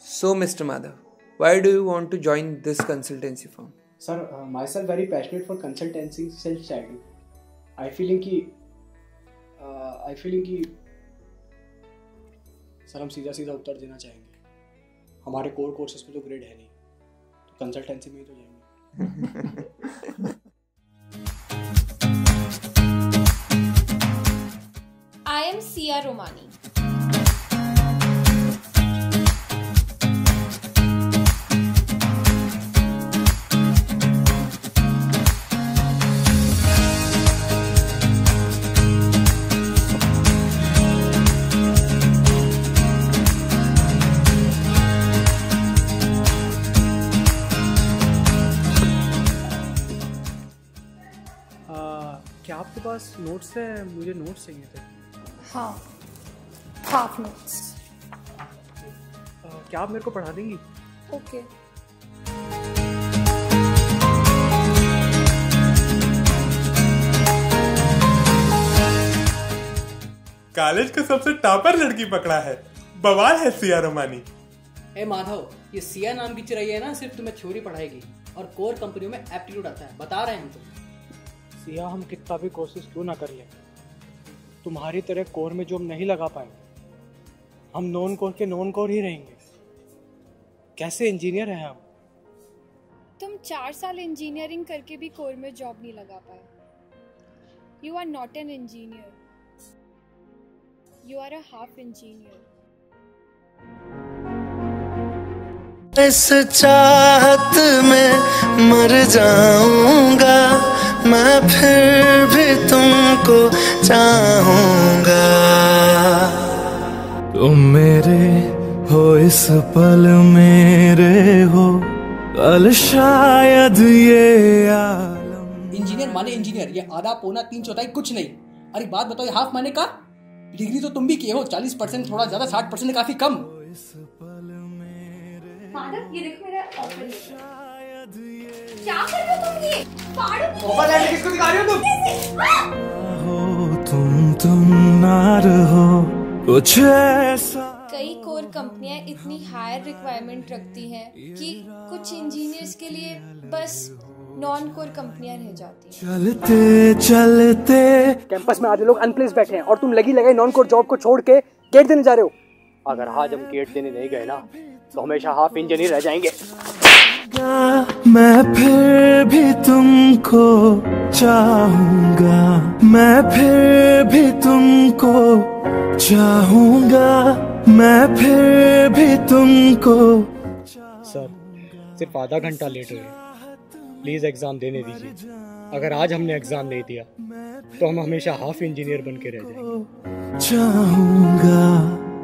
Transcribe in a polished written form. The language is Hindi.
So, Mr. Madhav, why do you want to join this consultancy firm? Sir, myself very passionate for consultancy self-study. I feeling कि सर हम सीधा सीधा उत्तर देना चाहेंगे. हमारे कोर कोर्सेज में तो ग्रेड है नहीं, तो कंसल्टेंसी में ही तो जाएंगे. I am Sia Romani. क्या आपके पास नोट्स है? मुझे नोट्स चाहिए थे. हाँ, हाफ नोट्स. क्या आप मेरे को पढ़ा देंगी? ओके. कॉलेज का सबसे टॉपर लड़की पकड़ा है. बवाल है सिया रोमानी. ए माधव, ये सिया नाम की चिरैया है ना, सिर्फ तुम्हें थ्योरी पढ़ाएगी और कोर कंपनियों में एप्टीट्यूड आता है. बता रहे हैं हम तुम्हें. सिया, हम कितना भी कोशिश क्यों ना कर लें, तुम्हारी तरह कोर में जो हम नहीं लगा पाएंगे, हम नॉन कोर के नॉन कोर ही रहेंगे. कैसे इंजीनियर हैं हम? तुम 4 साल इंजीनियरिंग करके भी कोर में जॉब नहीं लगा पाए. You are not an engineer, you are a half engineer. इस चाहत में मर जाऊंगा मैं, फिर भी तुमको चाहूंगा. तुम मेरे हो इस पल, मेरे हो कल शायद ये आलम. इंजीनियर माने इंजीनियर, ये आधा पौना 3/4 कुछ नहीं. अरे बात बताओ, ये हाफ माने का? डिग्री तो तुम भी किए हो. 40% थोड़ा ज्यादा, 60% काफी कम. माधव, ये देखो मेरा ऑफर लेटर. क्या कर रहे हो तुम? ये फाड़ो. ऑफर लेटर किसको दिखा रही हो तुम? हो तुम ना रहो कुछ ऐसा. कई कोर कंपनियां इतनी हायर रिक्वायरमेंट रखती हैं कि कुछ इंजीनियर्स के लिए बस नॉन कोर कंपनियां रह जाती हैं. चलते चलते कैंपस में आधे लोग अनप्लेस बैठे हैं और तुम लगी लगाई नॉन कोर जॉब को छोड़ के गेट देने जा रहे हो. अगर आज हम गेट देने नहीं गए ना, तो हमेशा हाफ इंजीनियर रह जाएंगे. मैं फिर भी तुमको चाहूंगा, मैं फिर भी तुमको चाहूंगा, मैं फिर भी तुमको. सर, सिर्फ आधा घंटा लेट हुए, प्लीज एग्जाम देने दीजिए. अगर आज हमने एग्जाम नहीं दिया तो हम हमेशा हाफ इंजीनियर बन के रह जाएंगे. चाहूंगा.